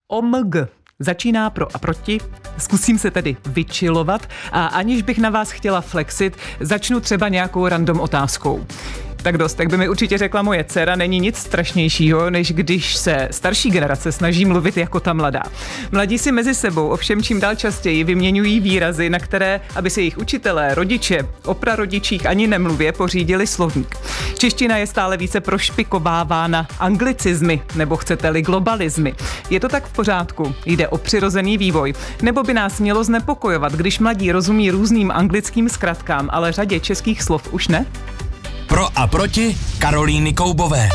OMG začíná pro a proti, zkusím se tedy vychillovat a aniž bych na vás chtěla flexit, začnu třeba nějakou random otázkou. Tak dost, jak by mi určitě řekla moje dcera, není nic strašnějšího, než když se starší generace snaží mluvit jako ta mladá. Mladí si mezi sebou ovšem čím dál častěji vyměňují výrazy, na které, aby si jejich učitelé, rodiče, o prarodičích ani nemluvě pořídili slovník. Čeština je stále více prošpikovávána anglicizmy, nebo chcete-li globalizmy. Je to tak v pořádku? Jde o přirozený vývoj? Nebo by nás mělo znepokojovat, když mladí rozumí různým anglickým zkratkám, ale řadě českých slov už ne? Pro a proti Karolíny Koubové.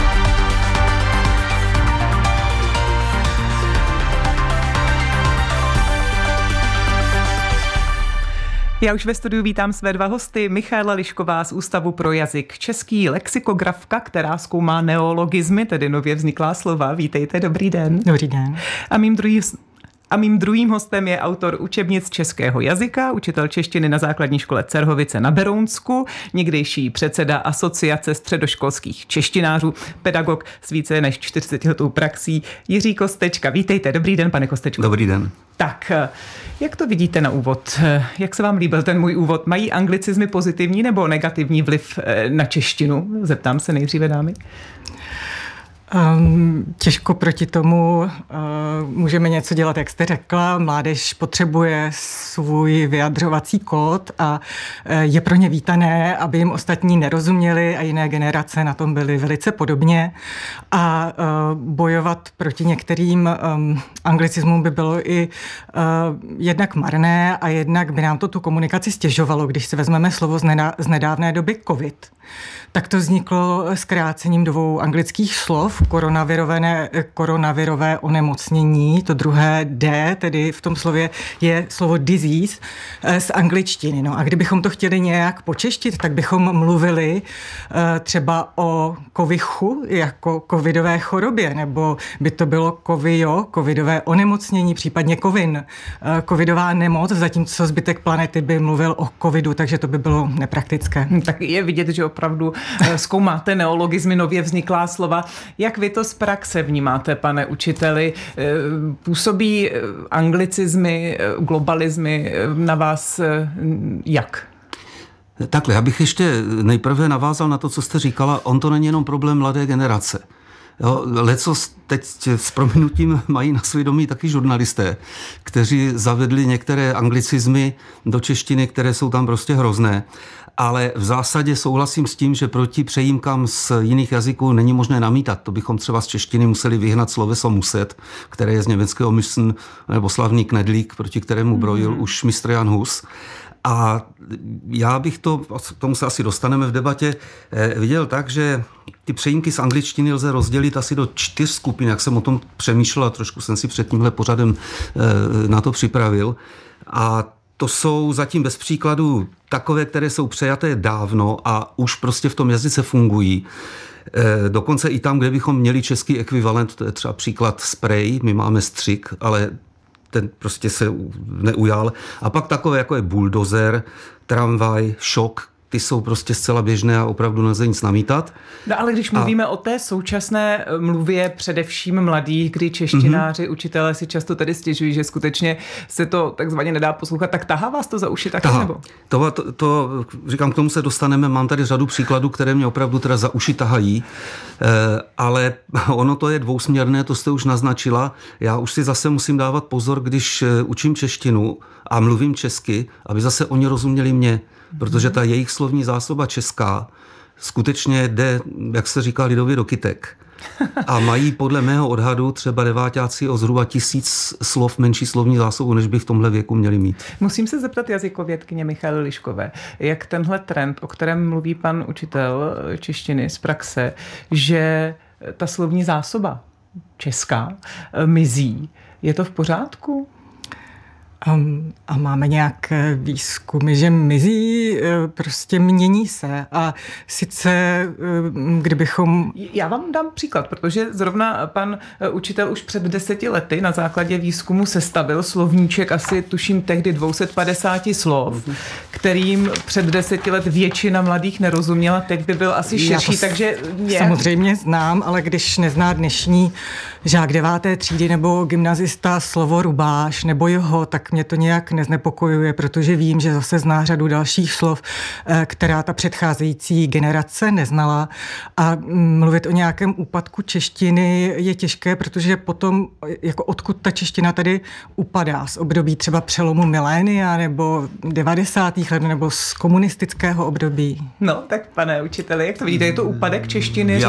Já už ve studiu vítám své dva hosty. Michaela Lišková z Ústavu pro jazyk český, lexikografka, která zkoumá neologizmy, tedy nově vzniklá slova. Vítejte, dobrý den. Dobrý den. A mým druhým hostem je autor učebnic českého jazyka, učitel češtiny na základní škole Cerhovice na Berounsku, někdejší předseda Asociace středoškolských češtinářů, pedagog s více než 40 letou praxí Jiří Kostečka. Vítejte, dobrý den, pane Kostečko. Dobrý den. Tak, jak to vidíte na úvod? Jak se vám líbil ten můj úvod? Mají anglicizmy pozitivní nebo negativní vliv na češtinu? Zeptám se nejdříve dámy. Těžko proti tomu můžeme něco dělat, jak jste řekla. Mládež potřebuje svůj vyjadřovací kód a je pro ně vítané, aby jim ostatní nerozuměli a jiné generace na tom byly velice podobně. A bojovat proti některým anglicismům by bylo i jednak marné a jednak by nám to tu komunikaci stěžovalo, když si vezmeme slovo z nedávné doby COVID. Tak to vzniklo zkrácením dvou anglických slov, koronavirové onemocnění, to druhé D, tedy v tom slově je slovo disease z angličtiny. No a kdybychom to chtěli nějak počeštit, tak bychom mluvili třeba o covichu jako covidové chorobě, nebo by to bylo covidové onemocnění, případně covidová nemoc, zatímco zbytek planety by mluvil o covidu, takže to by bylo nepraktické. Tak je vidět, že opravdu zkoumáte neologizmy, nově vzniklá slova. Jak vy to z praxe vnímáte, pane učiteli? Působí anglicizmy, globalizmy na vás jak? Takhle, já bych ještě nejprve navázal na to, co jste říkala. On to není jenom problém mladé generace. Lecos teď s prominutím mají na svědomí taky žurnalisté, kteří zavedli některé anglicizmy do češtiny, které jsou tam prostě hrozné. Ale v zásadě souhlasím s tím, že proti přejímkám z jiných jazyků není možné namítat. To bychom třeba z češtiny museli vyhnat sloveso muset, které je z německého müssen, nebo slavný knedlík, proti kterému brojil už mistr Jan Hus. A já bych to, k tomu se asi dostaneme v debatě, viděl tak, že ty přejímky z angličtiny lze rozdělit asi do 4 skupin, jak jsem o tom přemýšlel a trošku jsem si před tímhle pořadem na to připravil. A to jsou zatím bez příkladu takové, které jsou přejaté dávno a už prostě v tom jazyce fungují. Dokonce i tam, kde bychom měli český ekvivalent, to je třeba příklad spray, my máme střik, ale ten prostě se neujal. A pak takové, jako je buldozer, tramvaj, šok, ty jsou prostě zcela běžné a opravdu nelze nic namítat. No ale když mluvíme o té současné mluvě především mladých, kdy češtináři, učitelé si často tady stěžují, že skutečně se to takzvaně nedá poslouchat, tak tahá vás to za uši taky, nebo? To říkám, k tomu se dostaneme, mám tady řadu příkladů, které mě opravdu teda za uši tahají, ale ono to je dvousměrné, to jste už naznačila. Já už si zase musím dávat pozor, když učím češtinu a mluvím česky, aby zase oni rozuměli mě. Protože ta jejich slovní zásoba česká skutečně jde, jak se říká lidově, do kytek. A mají podle mého odhadu třeba deváťáci o zhruba 1000 slov menší slovní zásobu, než by v tomhle věku měli mít. Musím se zeptat jazykovědkyně Michaely Liškové, jak tenhle trend, o kterém mluví pan učitel češtiny z praxe, že ta slovní zásoba česká mizí, je to v pořádku? A máme nějaké výzkumy, že mizí, prostě mění se. A sice, kdybychom... Já vám dám příklad, protože zrovna pan učitel už před 10 lety na základě výzkumu sestavil slovníček asi, tuším, tehdy 250 slov, kterým před 10 let většina mladých nerozuměla, teď by byl asi širší, takže... Samozřejmě znám, ale když nezná dnešní žák 9. třídy nebo gymnazista slovo rubáš nebo jeho, tak mě to nějak neznepokojuje, protože vím, že zase zná řadu dalších slov, která ta předcházející generace neznala. A mluvit o nějakém úpadku češtiny je těžké, protože potom, jako odkud ta čeština tady upadá, z období třeba přelomu milénia nebo 90. let nebo z komunistického období. No, tak pane učiteli, jak to vidíte, je to úpadek češtiny?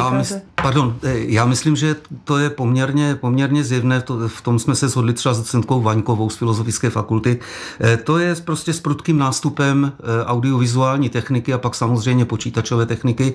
Já myslím, že to je poměrně zjevné, v tom jsme se shodli třeba s docentkou Vaňkovou z Filozofické fakulty. To je prostě s prudkým nástupem audiovizuální techniky a pak samozřejmě počítačové techniky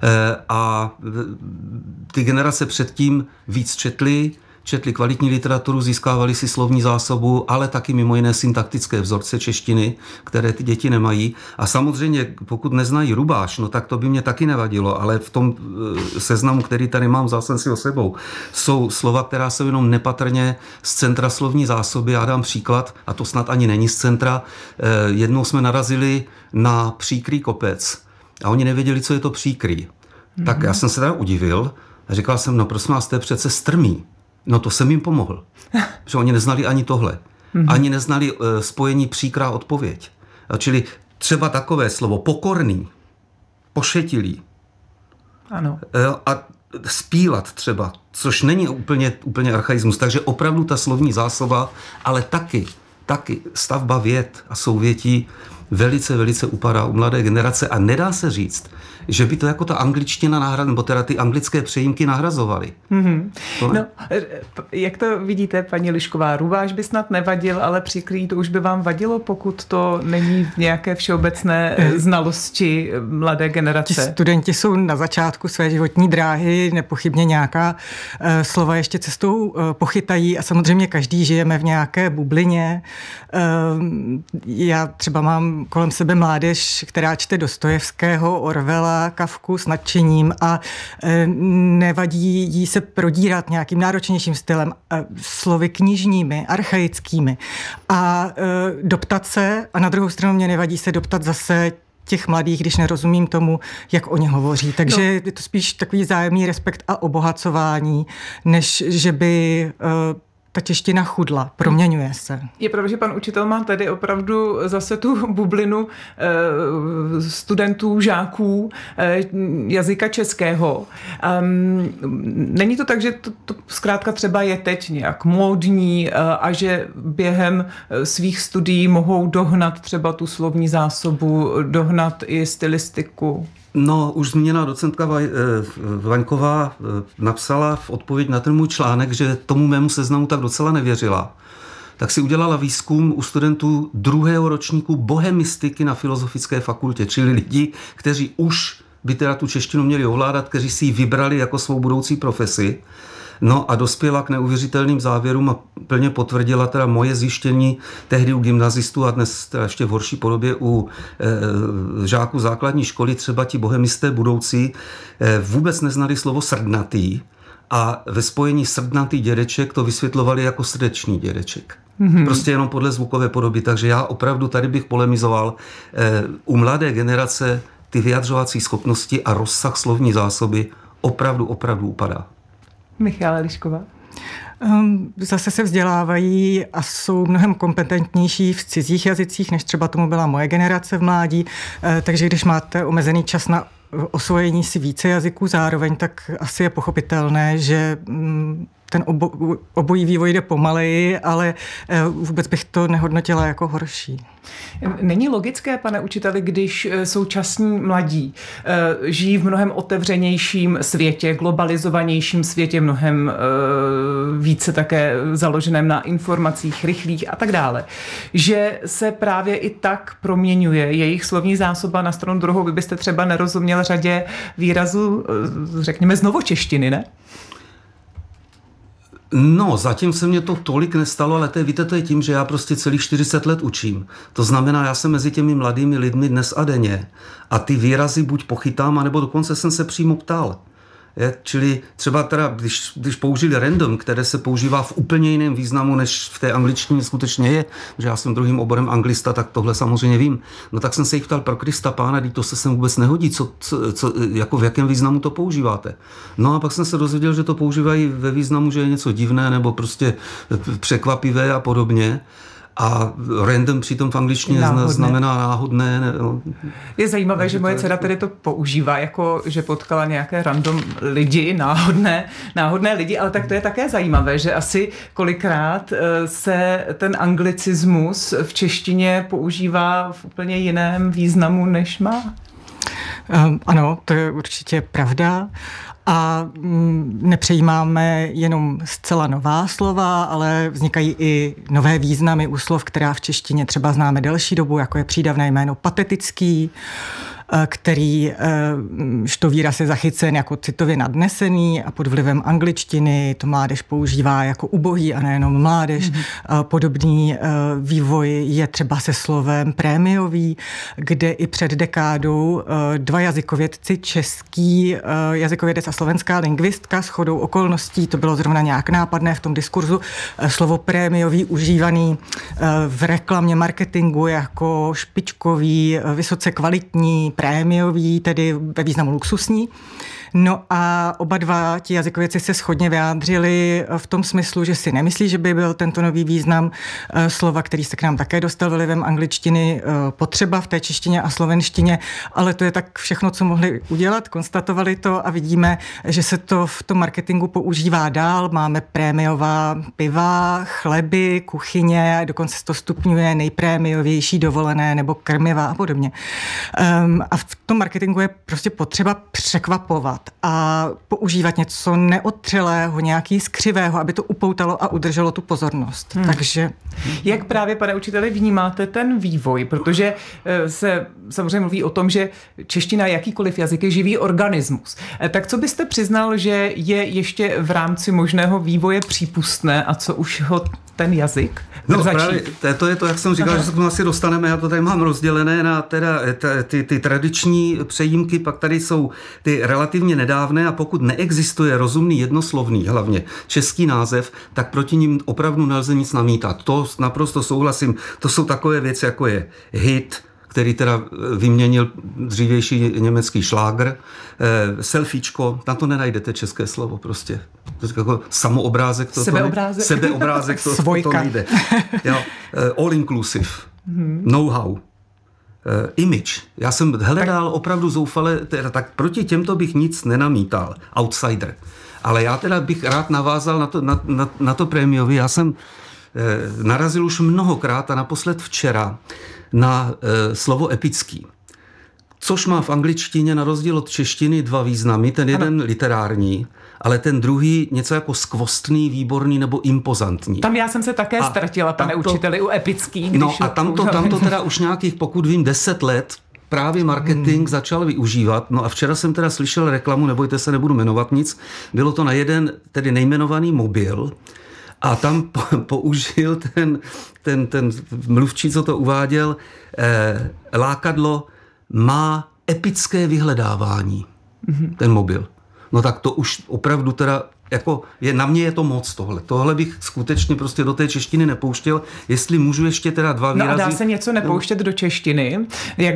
a ty generace předtím víc četly kvalitní literaturu, získávali si slovní zásobu, ale taky mimo jiné syntaktické vzorce češtiny, které ty děti nemají. A samozřejmě, pokud neznají rubáš, no tak to by mě taky nevadilo, ale v tom seznamu, který tady mám, vzal jsem si o sebou, jsou slova, která jsou jenom nepatrně z centra slovní zásoby. Já dám příklad, a to snad ani není z centra. Jednou jsme narazili na příkrý kopec a oni nevěděli, co je to příkrý. Tak já jsem se teda udivil a říkal jsem, no prosím vás, to je přece strmý. No to jsem jim pomohl, protože oni neznali ani tohle. Ani neznali spojení příkrá odpověď. Čili třeba takové slovo pokorný, pošetilý. Ano. A spílat třeba, což není úplně archaismus. Takže opravdu ta slovní zásoba, ale taky stavba vět a souvětí velice upadá u mladé generace a nedá se říct, že by to jako ta angličtina nebo teda ty anglické přejímky nahrazovaly. No, jak to vidíte, paní Lišková, rubáš by snad nevadil, ale přikrý to už by vám vadilo, pokud to není v nějaké všeobecné znalosti mladé generace? Ti studenti jsou na začátku své životní dráhy, nepochybně nějaká slova ještě cestou pochytají a samozřejmě každý žijeme v nějaké bublině. Já třeba mám kolem sebe mládež, která čte Dostojevského, Orwella, Kafku s nadšením a nevadí jí se prodírat nějakým náročnějším stylem, slovy knižními, archaickými a doptat se, a na druhou stranu mě nevadí se doptat zase těch mladých, když nerozumím tomu, jak oni hovoří. Takže je to spíš takový vzájemný respekt a obohacování, než že by ta čeština chudla, proměňuje se. Je pravda, že pan učitel má tady opravdu zase tu bublinu studentů, žáků jazyka českého. Není to tak, že to zkrátka třeba je teď nějak módní a že během svých studií mohou dohnat třeba tu slovní zásobu, dohnat i stylistiku? No, už zmíněná docentka Vaňková napsala v odpověď na ten můj článek, že tomu mému seznamu tak docela nevěřila. Tak si udělala výzkum u studentů 2. ročníku bohemistiky na Filozofické fakultě, čili lidi, kteří už by teda tu češtinu měli ovládat, kteří si ji vybrali jako svou budoucí profesi. No a dospěla k neuvěřitelným závěrům a plně potvrdila teda moje zjištění tehdy u gymnazistů a dnes teda ještě v horší podobě u žáků základní školy, třeba ti bohemisté budoucí vůbec neznali slovo srdnatý a ve spojení srdnatý dědeček to vysvětlovali jako srdeční dědeček. Prostě jenom podle zvukové podoby, takže já opravdu tady bych polemizoval. U mladé generace ty vyjadřovací schopnosti a rozsah slovní zásoby opravdu upadá. Michála Lišková. Zase se vzdělávají a jsou mnohem kompetentnější v cizích jazycích, než třeba tomu byla moje generace v mládí. Takže když máte omezený čas na osvojení si více jazyků zároveň, tak asi je pochopitelné, že ten obojí vývoj jde pomaleji, ale vůbec bych to nehodnotila jako horší. Není logické, pane učiteli, když současní mladí žijí v mnohem otevřenějším světě, globalizovanějším světě, mnohem více také založeném na informacích, rychlých a tak dále, že se právě i tak proměňuje jejich slovní zásoba. Na stranu druhou vy byste třeba nerozuměl řadě výrazů, řekněme, z novočeštiny, ne? No, zatím se mě to tolik nestalo, ale víte, to je tím, že já prostě celých 40 let učím. To znamená, já jsem mezi těmi mladými lidmi dnes a denně a ty výrazy buď pochytám, anebo dokonce jsem se přímo ptal. Čili třeba teda, když použili random, které se používá v úplně jiném významu, než v té angličtině skutečně je, že já jsem druhým oborem anglista, tak tohle samozřejmě vím. No tak jsem se jich ptal, pro Krista pána, to se sem vůbec nehodí, jako v jakém významu to používáte. No a pak jsem se dozvěděl, že to používají ve významu, že je něco divné nebo prostě překvapivé a podobně. A random přitom v angličtině znamená náhodné. Je zajímavé, že moje dcera tedy to používá, jako že potkala nějaké random lidi, náhodné lidi, ale tak to je také zajímavé, že asi kolikrát se ten anglicismus v češtině používá v úplně jiném významu, než má. Ano, to je určitě pravda. A nepřejímáme jenom zcela nová slova, ale vznikají i nové významy u slov, která v češtině třeba známe delší dobu, jako je přídavné jméno patetický, který to výraz je zachycen jako citově nadnesený a pod vlivem angličtiny to mládež používá jako ubohý a nejenom mládež. Podobný vývoj je třeba se slovem prémiový, kde i před dekádou dva jazykovědci, český jazykovědec a slovenská lingvistka, shodou okolností, to bylo zrovna nějak nápadné v tom diskurzu, slovo prémiový užívaný v reklamě, marketingu jako špičkový, vysoce kvalitní, prémiový, tedy ve významu luxusní. No a oba dva ti jazykovědci se shodně vyjádřili v tom smyslu, že si nemyslí, že by byl tento nový význam slova, který se k nám také dostal vlivem angličtiny, potřeba v té češtině a slovenštině, ale to je tak všechno, co mohli udělat, konstatovali to a vidíme, že se to v tom marketingu používá dál. Máme prémiová piva, chleby, kuchyně, dokonce se to stupňuje nejprémiovější dovolené nebo krmiva a podobně. A v tom marketingu je prostě potřeba překvapovat a používat něco neotřelého, nějaký skřivého, aby to upoutalo a udrželo tu pozornost. Takže... Jak právě, pane učiteli, vnímáte ten vývoj? Protože se samozřejmě mluví o tom, že čeština, jakýkoliv jazyk je živý organismus. Tak co byste přiznal, že je ještě v rámci možného vývoje přípustné a co už ho ten jazyk začít? Právě to je to, jak jsem říkal, že se k tomu asi dostaneme, já to tady mám rozdělené na teda ty tradiční přejímky, pak tady jsou ty relativně nedávné a pokud neexistuje rozumný jednoslovný, hlavně český název, tak proti ním opravdu nelze nic namítat. To naprosto souhlasím. To jsou takové věci, jako je hit, který teda vyměnil dřívější německý šlágr, selfiečko, na to nenajdete české slovo prostě. To je jako samoobrázek. Sebeobrázek, to nejde. Jo, all inclusive, know-how, image. Já jsem hledal opravdu zoufale, tak proti těmto bych nic nenamítal. Outsider. Ale já teda bych rád navázal na to prémiový. Já jsem narazil už mnohokrát a naposled včera na slovo epický, což má v angličtině na rozdíl od češtiny dva významy, ten jeden literární, ale ten druhý něco jako skvostný, výborný nebo impozantní. Tam já jsem se také ztratila, pane učiteli, u epický. No a tamto teda už nějakých, pokud vím, 10 let právě marketing začal využívat. No a včera jsem teda slyšel reklamu, nebojte se, nebudu jmenovat nic, bylo to na jeden tedy nejmenovaný mobil, a tam použil ten mluvčí, co to uváděl, lákadlo má epické vyhledávání, ten mobil. No tak to už opravdu teda, jako na mě je to moc tohle. Tohle bych skutečně prostě do té češtiny nepouštěl. Jestli můžu ještě teda dva výrazy... No a dá se něco nepouštět do češtiny? Jak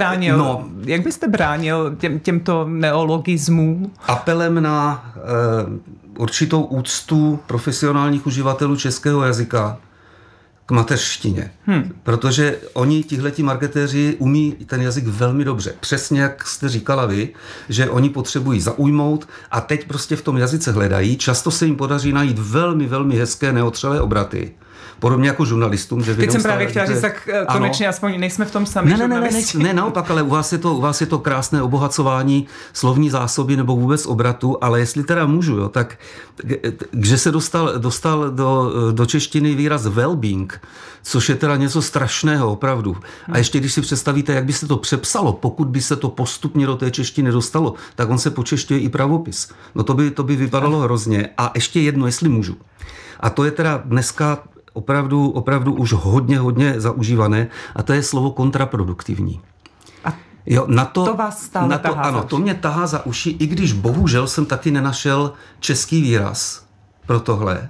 byste bránil těmto neologismům? Apelem na určitou úctu profesionálních uživatelů českého jazyka k mateřštině. Protože oni, tihleti marketéři, umí ten jazyk velmi dobře. Přesně jak jste říkala vy, že oni potřebují zaujmout a teď prostě v tom jazyce hledají. Často se jim podaří najít velmi, velmi hezké neotřelé obraty. Podobně jako žurnalistům. Že teď jsem právě chtěla říct, tak konečně aspoň nejsme v tom sami žurnalisti. Ne, naopak, ale u vás je to krásné obohacování slovní zásoby nebo vůbec obratu, ale jestli teda můžu, tak že se dostal do češtiny výraz well-being, jazyk, což je teda něco strašného opravdu. A ještě když si představíte, jak by se to přepsalo, pokud by se to postupně do té češtiny dostalo, tak on se počešťuje i pravopis. No to by vypadalo hrozně. A ještě jedno, jestli můžu. A to je teda dneska opravdu už hodně zaužívané a to je slovo kontraproduktivní. Jo, to vás stále tahá ano, za uši. To mě tahá za uši, i když bohužel jsem taky nenašel český výraz pro tohle.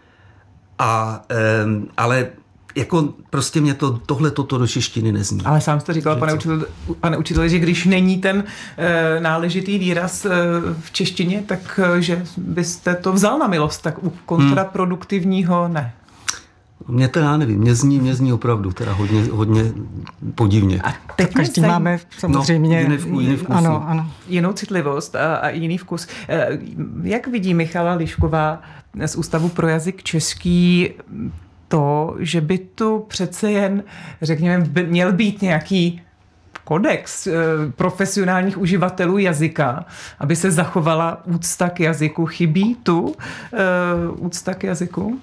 Ale jako prostě mě toto do češtiny nezní. Ale sám jste říkal, pane učiteli, že když není ten náležitý výraz v češtině, tak že byste to vzal na milost, tak u kontraproduktivního ne. Mě teda já nevím, mě zní opravdu teda hodně podivně. A teď každý máme samozřejmě jiný vkus. Ano. Jinou citlivost a jiný vkus. Jak vidí Michala Lišková z Ústavu pro jazyk český to, že by tu přece jen, řekněme, měl být nějaký kodex profesionálních uživatelů jazyka, aby se zachovala úcta k jazyku? Chybí tu úcta k jazyku?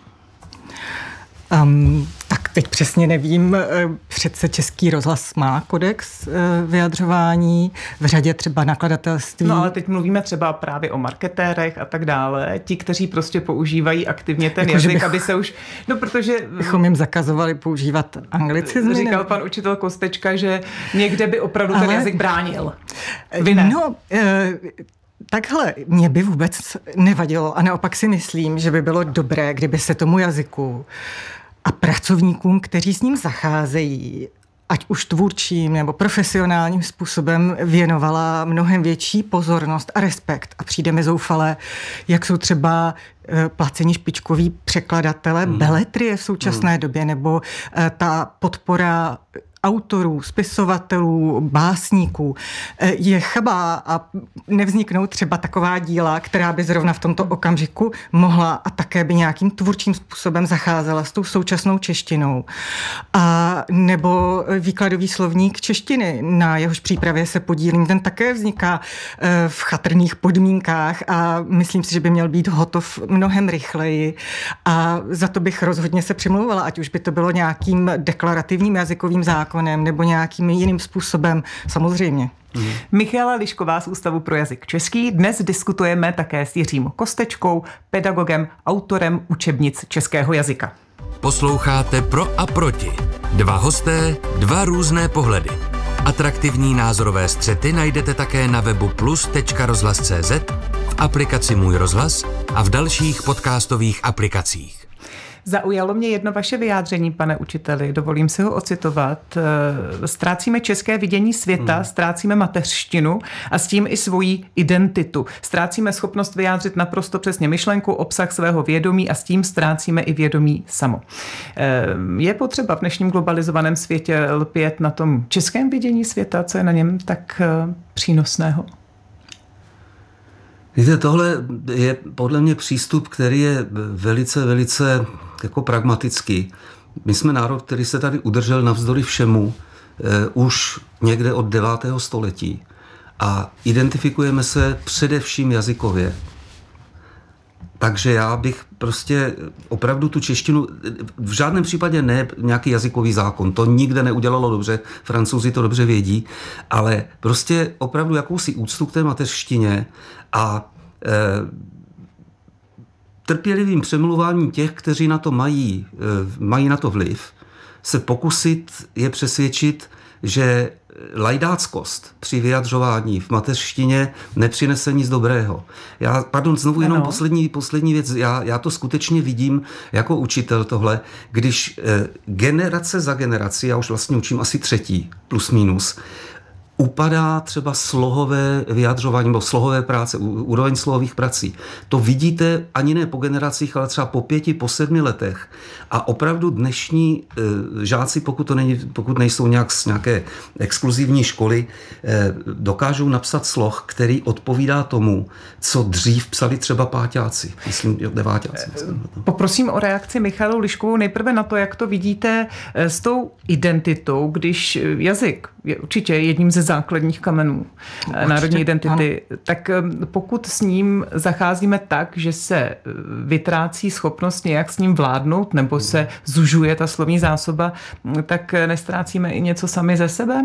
Tak teď přesně nevím, přece Český rozhlas má kodex vyjadřování, v řadě třeba nakladatelství. No ale teď mluvíme třeba právě o marketérech a tak dále, ti, kteří prostě používají aktivně ten jazyk, aby se už, protože bychom jim zakazovali používat anglicizmy. Říkal pan učitel Kostečka, že někde by opravdu ten jazyk bránil. Vy ne. No, takhle, mě by vůbec nevadilo a naopak si myslím, že by bylo dobré, kdyby se tomu jazyku a pracovníkům, kteří s ním zacházejí, ať už tvůrčím nebo profesionálním způsobem, věnovala mnohem větší pozornost a respekt. A přijde mi zoufalé, jak jsou třeba placení špičkoví překladatelé beletrie v současné době, nebo ta podpora autorů, spisovatelů, básníků je chabá a nevzniknou třeba taková díla, která by zrovna v tomto okamžiku mohla a také by nějakým tvůrčím způsobem zacházela s tou současnou češtinou. A nebo výkladový slovník češtiny, na jehož přípravě se podílím, ten také vzniká v chatrných podmínkách a myslím si, že by měl být hotov mnohem rychleji a za to bych rozhodně se přimlouvala, ať už by to bylo nějakým deklarativním jazykovým zákonem nebo nějakým jiným způsobem, samozřejmě. Michala Lišková z Ústavu pro jazyk český. Dnes diskutujeme také s Jiřím Kostečkou, pedagogem, autorem učebnic českého jazyka. Posloucháte Pro a proti. Dva hosté, dva různé pohledy. Atraktivní názorové střety najdete také na webu plus.rozhlas.cz, v aplikaci Můj rozhlas a v dalších podcastových aplikacích. Zaujalo mě jedno vaše vyjádření, pane učiteli, dovolím si ho ocitovat. Ztrácíme české vidění světa, ztrácíme mateřštinu a s tím i svoji identitu. Ztrácíme schopnost vyjádřit naprosto přesně myšlenku, obsah svého vědomí a s tím ztrácíme i vědomí samo. Je potřeba v dnešním globalizovaném světě lpět na tom českém vidění světa, co je na něm tak přínosného? Víte, tohle je podle mě přístup, který je velice jako pragmatický. My jsme národ, který se tady udržel navzdory všemu už někde od 9. století a identifikujeme se především jazykově. Takže já bych prostě opravdu tu češtinu, v žádném případě ne nějaký jazykový zákon, to nikde neudělalo dobře, Francouzi to dobře vědí, ale prostě opravdu jakousi úctu k té mateřštině a trpělivým přemluváním těch, kteří na to mají na to vliv, se pokusit je přesvědčit, že lajdáckost při vyjadřování v mateřštině nepřinese nic dobrého. Znovu jenom poslední věc. Já to skutečně vidím jako učitel tohle, když generace za generací, já už vlastně učím asi 3. plus minus, upadá třeba slohové vyjadřování nebo slohové práce, úroveň slohových prací. To vidíte ani ne po generacích, ale třeba po 5, po 7 letech. A opravdu dnešní žáci, pokud nejsou z nějaké exkluzivní školy, dokážou napsat sloh, který odpovídá tomu, co dřív psali třeba páťáci, myslím, deváťáci. Poprosím o reakci Michalu Liškovou nejprve na to, jak to vidíte s tou identitou, když jazyk je určitě jedním ze základních kamenů národní identity. Ano. Tak pokud s ním zacházíme tak, že se vytrácí schopnost nějak s ním vládnout, nebo se zužuje ta slovní zásoba, tak nestrácíme i něco sami ze sebe?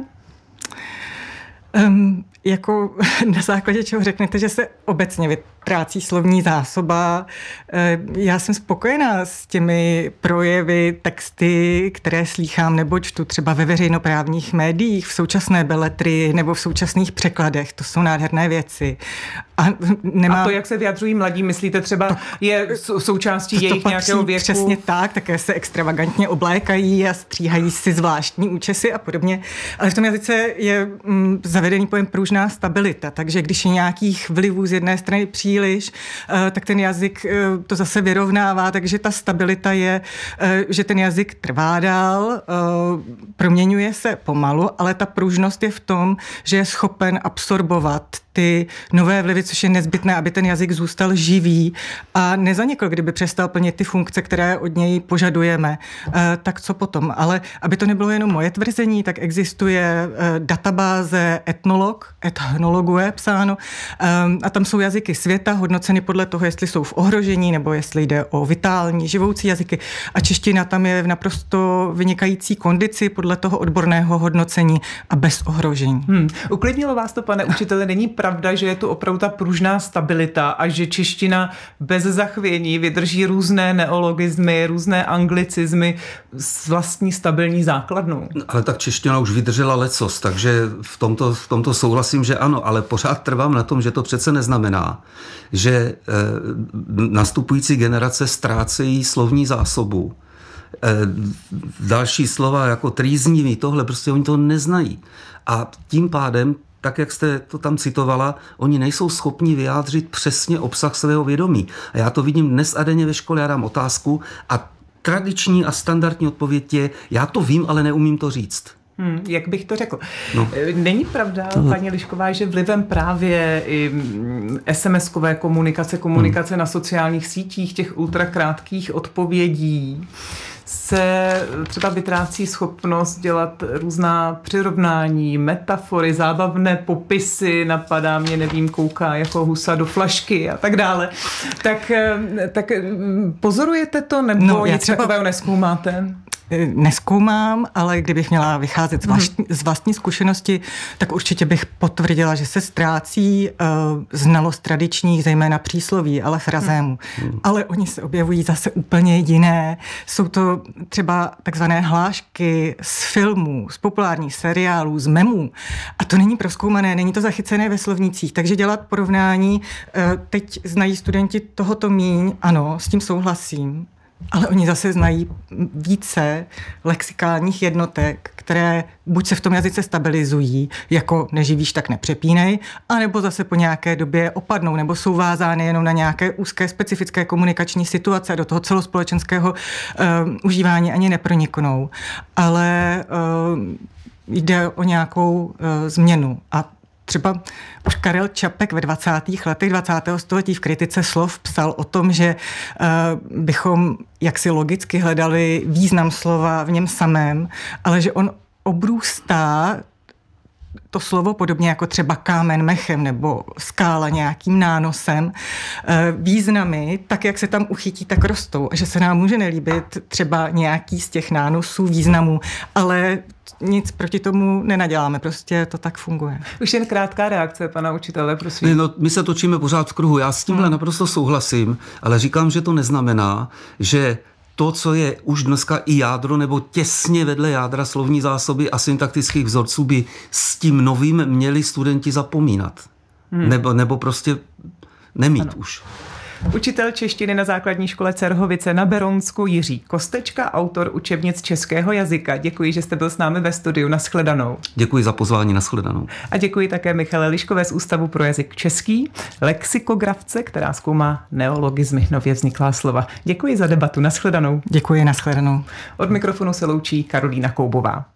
Jako na základě čeho řeknete, že se obecně vytrácí slovní zásoba. Já jsem spokojená s těmi projevy, texty, které slýchám nebo čtu třeba ve veřejnoprávních médiích, v současné beletrii nebo v současných překladech. To jsou nádherné věci. A to, jak se vyjadřují mladí, myslíte třeba, je součástí jejich nějakého věku? Přesně tak, také se extravagantně oblékají a stříhají si zvláštní účesy a podobně. Ale v tom jazyce je zavedený pojem pružná stabilita, takže když je nějakých vlivů z jedné strany příliš, tak ten jazyk to zase vyrovnává, takže ta stabilita je, že ten jazyk trvá dál, proměňuje se pomalu, ale ta pružnost je v tom, že je schopen absorbovat ty nové vlivy, což je nezbytné, aby ten jazyk zůstal živý a nezanikl, kdyby přestal plnit ty funkce, které od něj požadujeme. Tak co potom? Ale aby to nebylo jenom moje tvrzení, tak existuje databáze Ethnologue psáno, a tam jsou jazyky světa hodnoceny podle toho, jestli jsou v ohrožení nebo jestli jde o vitální, živoucí jazyky. A čeština tam je v naprosto vynikající kondici podle toho odborného hodnocení a bez ohrožení. Uklidnilo vás to, pane učiteli, není pravda, že je tu opravdu ta pružná stabilita a že čeština bez zachvění vydrží různé neologizmy, různé anglicizmy s vlastní stabilní základnou? Ale tak čeština už vydržela lecos, takže v tomto souhlasím, že ano, ale pořád trvám na tom, že to přece neznamená, že nastupující generace ztrácejí slovní zásobu. Další slova jako trýznivý, tohle, prostě oni to neznají. A tím pádem, tak jak jste to tam citovala, oni nejsou schopni vyjádřit přesně obsah svého vědomí. A já to vidím dnes a denně ve škole, já dám otázku a tradiční a standardní odpověď je, já to vím, ale neumím to říct. Jak bych to řekl? No. Není pravda, paní Lišková, že vlivem právě i SMS-kové komunikace na sociálních sítích, těch ultrakrátkých odpovědí, se třeba vytrácí schopnost dělat různá přirovnání, metafory, zábavné popisy, napadá mě, nevím, kouká jako husa do flašky a tak dále. Tak pozorujete to, nebo něco takového nezkoumáte? Nezkoumám, ale kdybych měla vycházet z vlastní zkušenosti, tak určitě bych potvrdila, že se ztrácí znalost tradičních, zejména přísloví, ale frazémů. Ale oni se objevují zase úplně jiné. Jsou to třeba takzvané hlášky z filmů, z populárních seriálů, z memů. A to není prozkoumané, není to zachycené ve slovnících. Takže dělat porovnání, teď znají studenti tohoto míň, ano, s tím souhlasím. Ale oni zase znají více lexikálních jednotek, které buď se v tom jazyce stabilizují, jako neživíš, tak nepřepínej, anebo zase po nějaké době opadnou, nebo jsou vázány jenom na nějaké úzké specifické komunikační situace, do toho celospolečenského užívání ani neproniknou. Ale jde o nějakou změnu. A třeba už Karel Čapek ve 20. letech 20. století v kritice slov psal o tom, že bychom jaksi logicky hledali význam slova v něm samém, ale že on obrůstá to slovo podobně jako třeba kámen mechem nebo skála nějakým nánosem, významy, tak jak se tam uchytí, tak rostou. A že se nám může nelíbit třeba nějaký z těch nánosů, významů, ale nic proti tomu nenaděláme, prostě to tak funguje. Už jen krátká reakce, pana učitele, prosím. No, my se točíme pořád v kruhu, já s tímhle naprosto souhlasím, ale říkám, že to neznamená, že to, co je už dneska i jádro nebo těsně vedle jádra slovní zásoby a syntaktických vzorců, by s tím novým měli studenti zapomínat. Nebo prostě nemít už. Učitel češtiny na základní škole Cerhovice na Beronsku Jiří Kostečka, autor učebnic českého jazyka. Děkuji, že jste byl s námi ve studiu. Nashledanou. Děkuji za pozvání, nashledanou. A děkuji také Michale Liškové z Ústavu pro jazyk český, lexikografce, která zkoumá neologizmy, nově vzniklá slova. Děkuji za debatu. Nashledanou. Děkuji, nashledanou. Od mikrofonu se loučí Karolína Koubová.